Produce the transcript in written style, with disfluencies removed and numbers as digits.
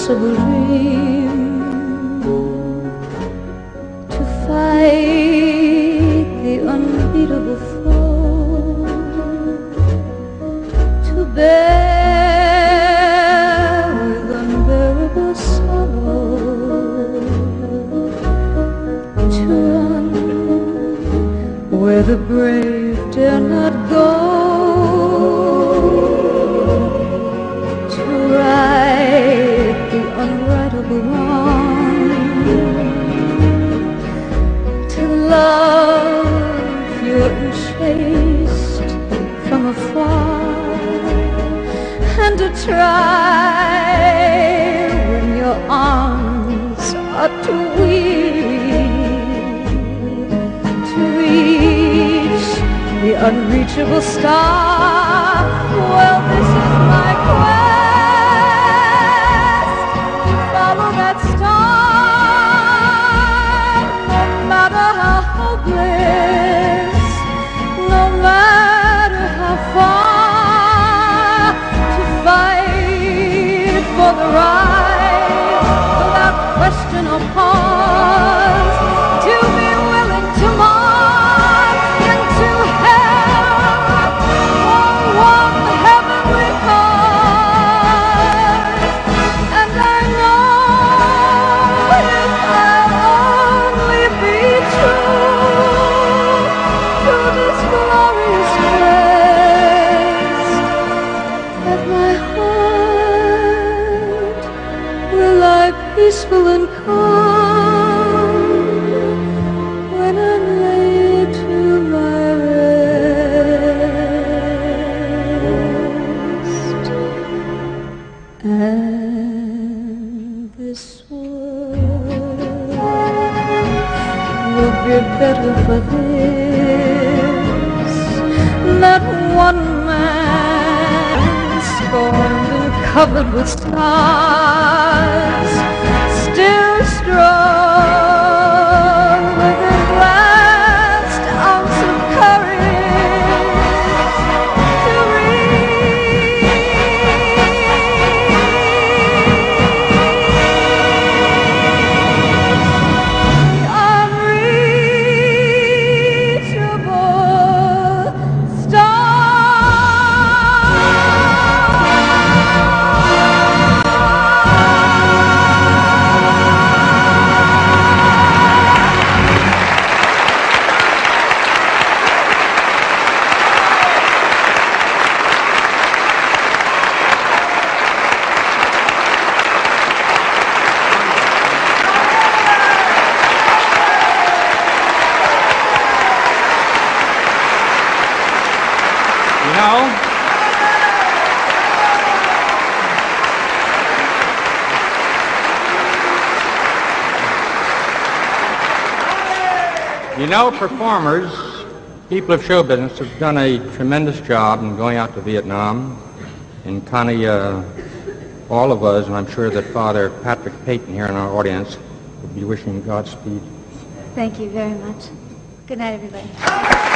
impossible dream, to fight the unbeatable foe, to bear with unbearable sorrow, to run where the brave dare not go, to right the unrightable wrong, to love you unchaste from afar, and to try when your arms are too weak to reach the unreachable star. Well, this is my quest, to follow that star, no matter how hopeless, no matter how far, to fight for the right without question or pause, to be willing to march into hell for one heavenly cause. And I know if I'll only be true to this glorious quest, that my heart will lie peaceful and calm when I'm laid to my rest. And this world will be better for this, that one man scorned and covered with scars, still strong with his last ounce of courage to reach the unreachable star. You know, performers, people of show business have done a tremendous job in going out to Vietnam. And Connie, all of us, and I'm sure that Father Patrick Peyton here in our audience, would be wishing you Godspeed. Thank you very much. Good night, everybody.